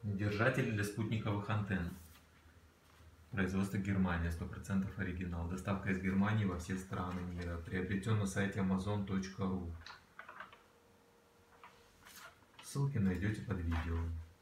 Держатель для спутниковых антенн. Производство Германия, 100% оригинал. Доставка из Германии во все страны мира. Приобретен на сайте amazon.ru. Ссылки найдете под видео.